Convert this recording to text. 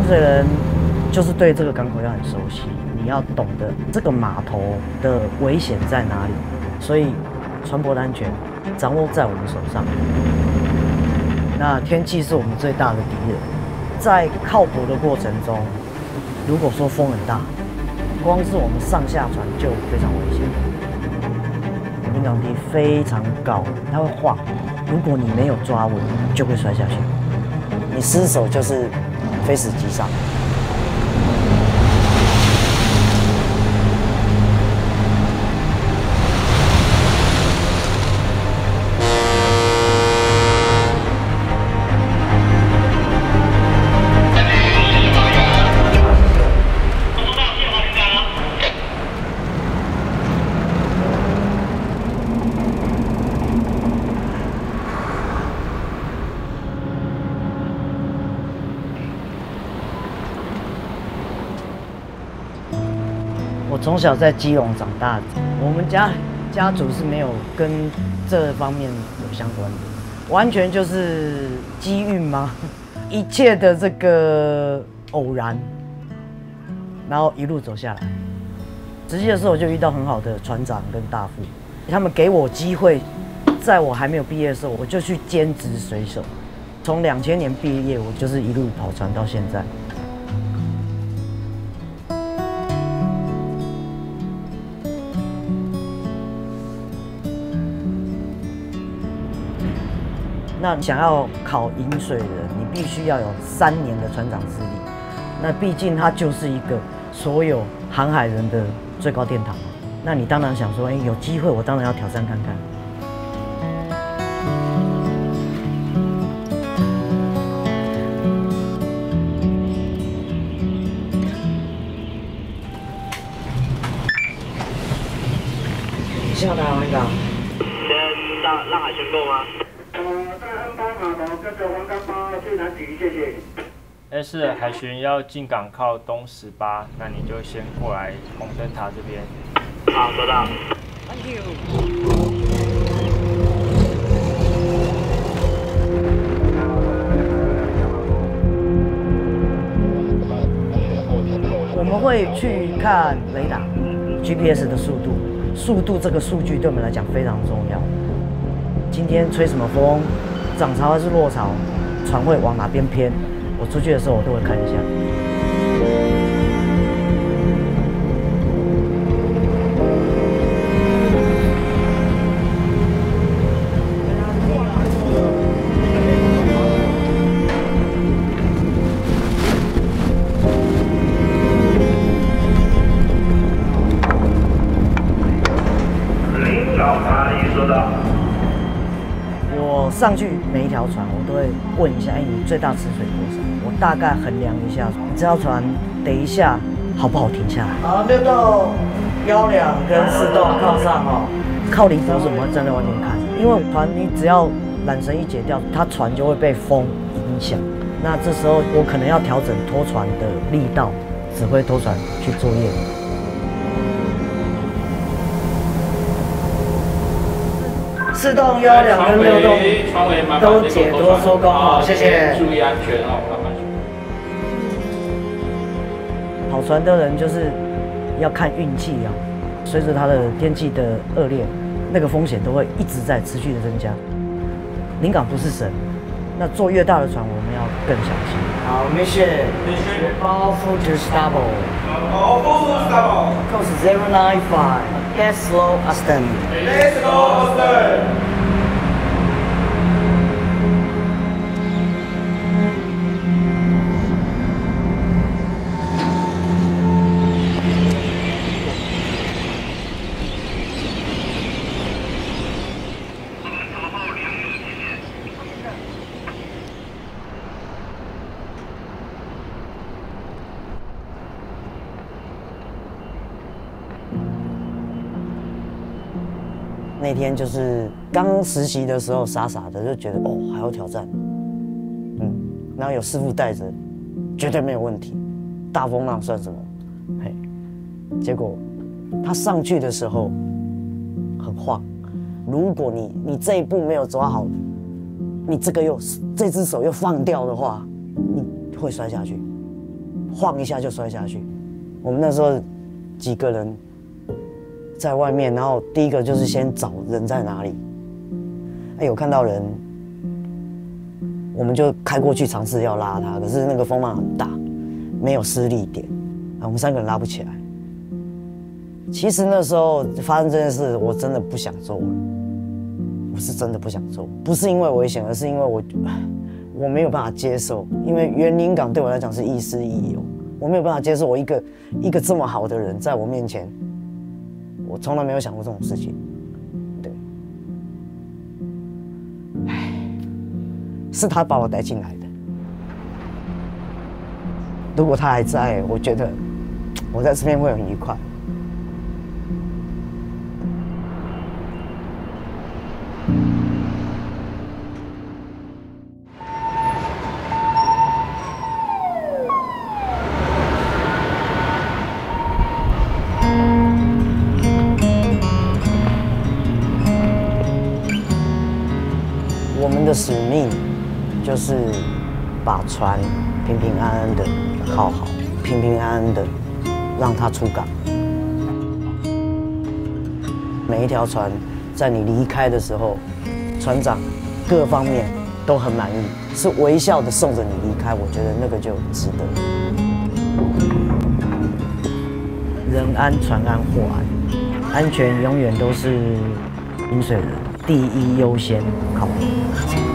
水人就是对这个港口要很熟悉，你要懂得这个码头的危险在哪里，所以船舶的安全掌握在我们手上。那天气是我们最大的敌人，在靠泊的过程中，如果说风很大，光是我们上下船就非常危险。临港堤非常高，它会晃，如果你没有抓稳，就会摔下去，你失手就是非死即伤。我从小在基隆长大的，我们家族是没有跟这方面有相关的，完全就是机运吗？一切的这个偶然，然后一路走下来。实习的时候我就遇到很好的船长跟大副，他们给我机会，在我还没有毕业的时候，我就去兼职水手。从2000年毕业，我就是一路跑船到现在。那想要考引水人，你必须要有3年的船长资历。那毕竟它就是一个所有航海人的最高殿堂。那你当然想说，有机会我当然要挑战看看。下台湾港。 先让海巡够吗？ 在安邦码头跟着黄冈八去南极，谢谢。 是海巡要进港靠东18，那你就先过来红灯塔这边。 好，收到。 Thank you。我们会去看雷达、GPS 的速度这个数据对我们来讲非常重要。今天吹什么风，涨潮还是落潮，船会往哪边偏，我出去的时候我都会看一下。 领导查理收到。 我上去每一条船，我都会问一下，你最大吃水多少？我大概衡量一下，这条船等一下好不好停下来？好，6洞1两跟4洞靠上哦。靠离泊时我们会站在外面看，因为船你只要缆绳一解掉，它船就会被风影响。那这时候我可能要调整拖船的力道，指挥拖船去作业。4洞1两跟6洞都解脱收工好，谢谢。 注意安全哦，慢慢。 跑船的人就是要看运气啊，随着它的天气的恶劣，那个风险都会一直在持续的增加。临港不是神，那坐越大的船，我们要更小心。好 ，mission， 包full to stable， 好，full to stable。 course 095， get slow Aston。 Let's go, Austin。 那天就是刚实习的时候，傻傻的就觉得还要挑战，然后有师傅带着，绝对没有问题，大风浪算什么？嘿，结果他上去的时候很晃，如果你这一步没有抓好，你这只手又放掉的话，你会摔下去。 晃一下就摔下去。我们那时候几个人在外面，然后第一个就是先找人在哪里。有看到人，我们就开过去尝试要拉他，可是那个风浪很大，没有施力点，我们3个人拉不起来。其实那时候发生这件事，我真的不想做了，我是真的不想做，不是因为危险，而是因为我没有办法接受，因为园林港对我来讲是亦师亦友，我没有办法接受我一个这么好的人在我面前，我从来没有想过这种事情。是他把我带进来的。如果他还在，我觉得我在这边会很愉快。我们的使命就是把船平平安安的靠好，平平安安的让它出港。每一条船在你离开的时候，船长各方面都很满意，是微笑的送着你离开，我觉得那个就值得。人安、船安、货安，安全永远都是饮水人第一优先考虑。